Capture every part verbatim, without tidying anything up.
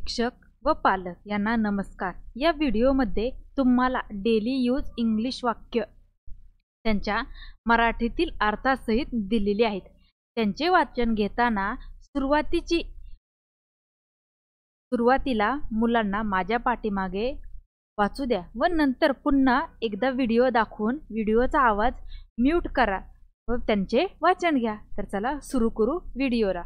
शिक्षक व पालक यांना नमस्कार। या व्हिडिओमध्ये तुम्हाला डेली यूज इंग्लिश वाक्य त्यांच्या मराठीतील अर्थासहित दिलेली आहेत। त्यांचे वाचन घेताना सुरुवातीची सुरुवातीला मुलांना माझ्या पाठीमागे वाचू द्या व नंतर पुन्हा एकदा व्हिडिओ दाखवून व्हिडिओचा आवाज म्यूट करा व त्यांचे वाचन घ्या। तर चला सुरू करू व्हिडिओला।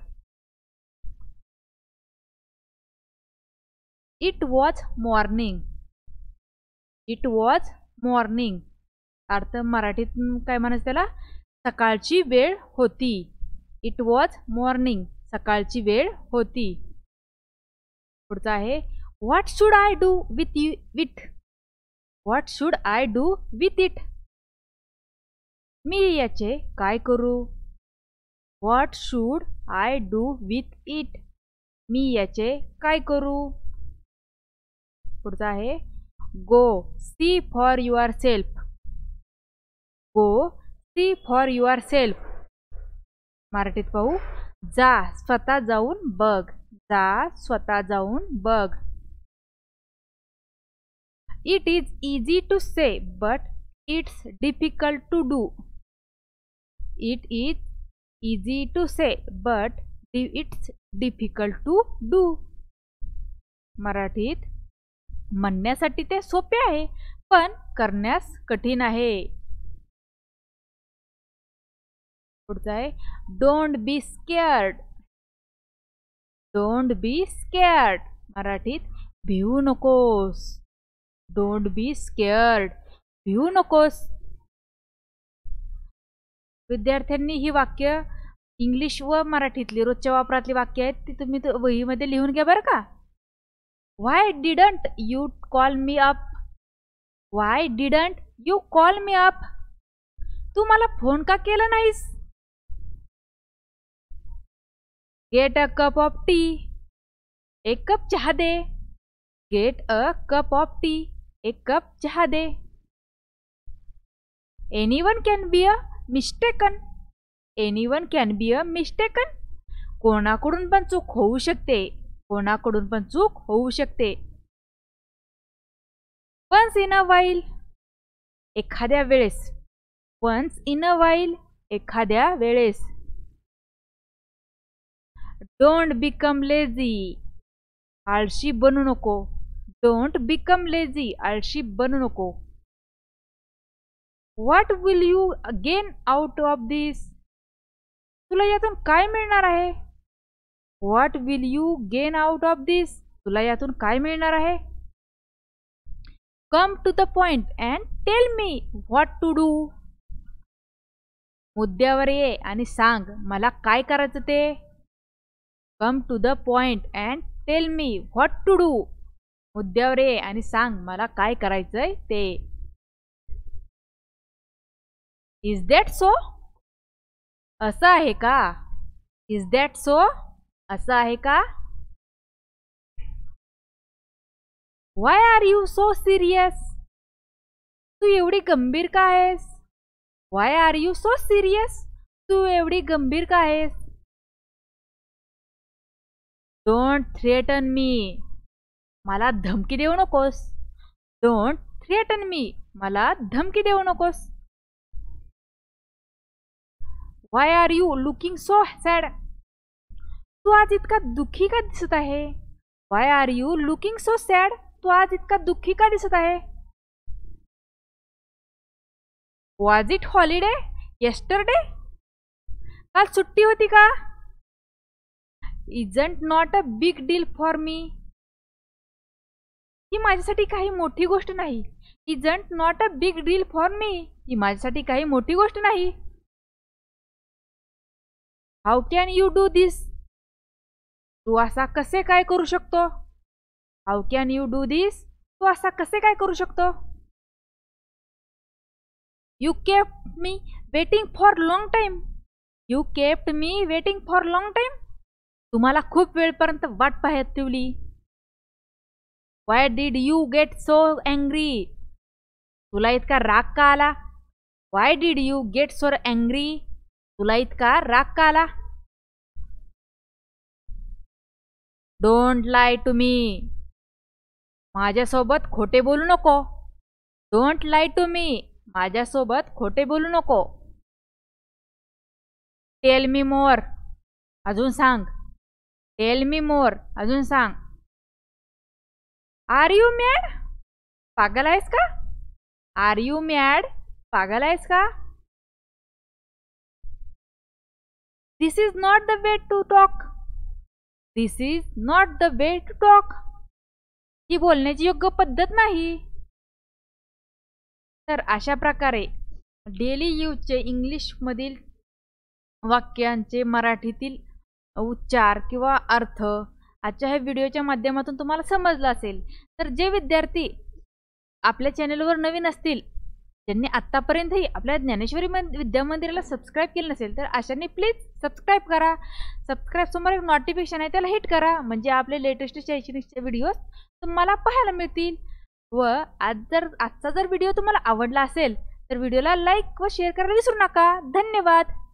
It was morning. It was morning. अर्थ मराठीत काय म्हणायचं त्याला? सकाळची वेळ होती. It was morning. सकाळची वेळ होती. पुढचा आहे What should I do with you with? What should I do with it? मी याचे काय करू? What should I do with it? मी याचे काय करू? पुढचा आहे Go see for yourself. Go see for yourself. मराठीत पाहू जा स्वतः जाऊन बघ. जा स्वतः जाऊन बघ. It is easy to say but it's difficult to do. It is easy to say but it's difficult to do. मराठीत म्हणण्यासाठी ते सोपे आहे पण करण्यास कठीण आहे. पुढचा आहे डोंट बी स्कॅर्ड. Don't be स्कॅर्ड. मराठीत भिवू नकोस. Don't be स्कॅर्ड. भिवू नकोस. विद्यार्थ्यांनी ही वाक्य इंग्लिश व मराठीतली रोजच्या वापरातली वाक्य आहेत ती तुम्ही वहीमध्ये लिहून घ्या बरं का. Why didn't you call me up? Why didn't you call me up? तू मला फोन का केला नाहीस? Get a cup of tea. एक कप चहा दे. Get a cup of tea. एक कप चहा दे. Anyone can be a mistaken. Anyone can be a mistaken. कोणाकडून पण चूक होऊ शकते. कोणाकडून पण चूक होऊ शकते. Once in a while. एखाद्या वेळेस. Once in a while. एखाद्या वेळेस. Don't become lazy. आळशी बनू नको. Don't become lazy. आळशी बनू नको. What will you gain out of this? तुला यातून काय मिळणार आहे? What will you gain out of this? तुला यातून काय मिळणार आहे? Come to the point and tell me what to do. मुद्द्यावर ये आणि सांग मला काय करायचं ते. Come to the point and tell me what to do. मुद्द्यावर ये आणि सांग मला काय करायचंय ते. Is that so? असं आहे का? Is that so? असं आहे का? Why are you so serious? तू एवढी गंभीर का आहेस? Why are you so serious? तू एवढी गंभीर का आहेस? Don't threaten me. मला धमकी देऊ नकोस. Don't threaten me. मला धमकी देऊ नकोस. Why are you looking so sad? तू आज इतका दुःखी का दिसत आहे? Why are you looking so sad? तू आज इतका दुःखी का दिसत आहे? Was it holiday yesterday? काल सुट्टी होती का? Isn't not a big deal for me. ही माझ्यासाठी काही मोठी गोष्ट नाही. Isn't not a big deal for me. ही माझ्यासाठी काही मोठी गोष्ट नाही. How can you do this? तू असा कसे काय करू शकतो? How can you do this? तू असा कसे काय करू शकतो? You kept me waiting for long time. You kept me waiting for long time. तुम्हाला खूप वेळपर्यंत वाट पाहत ठेवली. Why did you get so angry? तुला इतका राग का आला? Why did you get so angry? तुला इतका राग का आला? Don't lie to me. माझ्यासोबत खोटे बोलू नको. Don't lie to me. माझ्यासोबत खोटे बोलू नको. Tell me more. अजून सांग. Tell me more. अजून सांग. Are you mad. पागल आहेस का. Are you mad. पागल आहेस का. This is not the way to talk. This is not the way to talk. ही बोलण्याची योग्य पद्धत नाही. तर अशा प्रकारे डेली यूजचे इंग्लिशमधील वाक्यांचे मराठीतील उच्चार किंवा अर्थ आजच्या ह्या व्हिडिओच्या माध्यमातून तुम्हाला समजलं असेल. तर जे विद्यार्थी आपल्या चॅनलवर नवीन असतील, ज्यांनी आत्तापर्यंतही आपल्या ज्ञानेश्वरी विद्या मंदिराला सबस्क्राईब केलं नसेल, तर अशांनी प्लीज सबस्क्राईब करा. सबस्क्राईब समोर एक नोटिफिकेशन आहे, त्याला हिट करा, म्हणजे आपले लेटेस्ट शैक्षणिकचे व्हिडिओज तुम्हाला पाहायला मिळतील. व आज जर आजचा जर व्हिडिओ तुम्हाला आवडला असेल तर व्हिडिओला लाईक व शेअर करायला विसरू नका. धन्यवाद.